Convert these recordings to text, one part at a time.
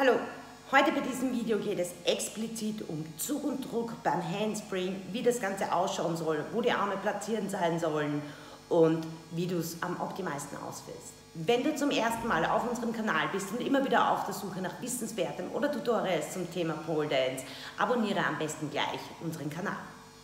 Hallo, heute bei diesem Video geht es explizit um Zug und Druck beim Handspring, wie das Ganze ausschauen soll, wo die Arme platziert sein sollen und wie du es am optimalsten ausführst. Wenn du zum ersten Mal auf unserem Kanal bist und immer wieder auf der Suche nach Wissenswertem oder Tutorials zum Thema Pole Dance, abonniere am besten gleich unseren Kanal.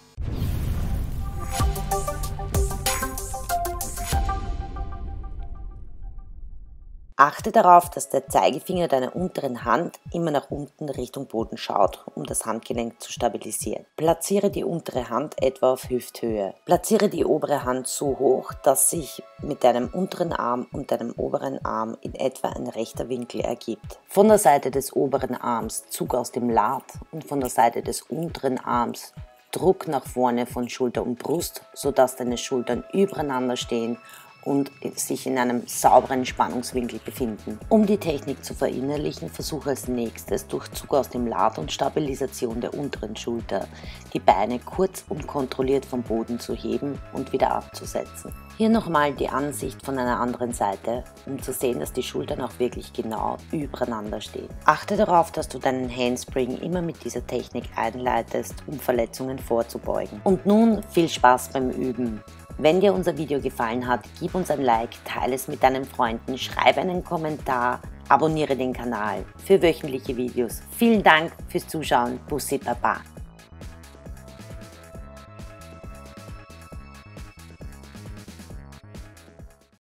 Achte darauf, dass der Zeigefinger deiner unteren Hand immer nach unten Richtung Boden schaut, um das Handgelenk zu stabilisieren. Platziere die untere Hand etwa auf Hüfthöhe. Platziere die obere Hand so hoch, dass sich mit deinem unteren Arm und deinem oberen Arm in etwa ein rechter Winkel ergibt. Von der Seite des oberen Arms Zug aus dem Lat und von der Seite des unteren Arms Druck nach vorne von Schulter und Brust, sodass deine Schultern übereinander stehen und sich in einem sauberen Spannungswinkel befinden. Um die Technik zu verinnerlichen, versuche als nächstes durch Zug aus dem Lat und Stabilisation der unteren Schulter die Beine kurz und kontrolliert vom Boden zu heben und wieder abzusetzen. Hier nochmal die Ansicht von einer anderen Seite, um zu sehen, dass die Schultern auch wirklich genau übereinander stehen. Achte darauf, dass du deinen Handspring immer mit dieser Technik einleitest, um Verletzungen vorzubeugen. Und nun viel Spaß beim Üben! Wenn dir unser Video gefallen hat, gib uns ein Like, teile es mit deinen Freunden, schreibe einen Kommentar, abonniere den Kanal für wöchentliche Videos. Vielen Dank fürs Zuschauen, Bussi Baba!